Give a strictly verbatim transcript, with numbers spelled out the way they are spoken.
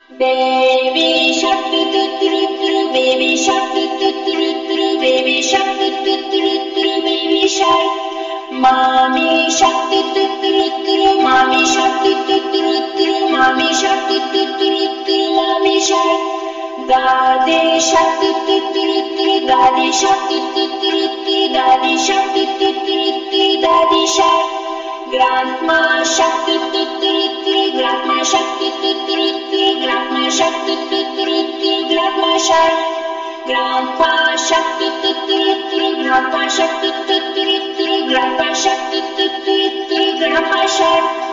Baby shark doo doo doo doo, baby shark doo doo doo doo, baby shark doo doo doo doo, baby shark. Mommy shark doo doo doo doo, mommy shark doo doo doo doo, mommy shark doo doo doo doo, mommy shark. Daddy shark doo doo doo doo, daddy shark doo doo doo doo, daddy shark doo doo doo doo, daddy shark. Grandma shark doo doo doo doo, grandma shark doo doo doo doo, grandma shark doo doo doo doo, grandma shark. Grandpa shark doo doo doo doo, grandpa shark doo doo doo doo, grandpa shark doo doo doo doo, grandpa shark.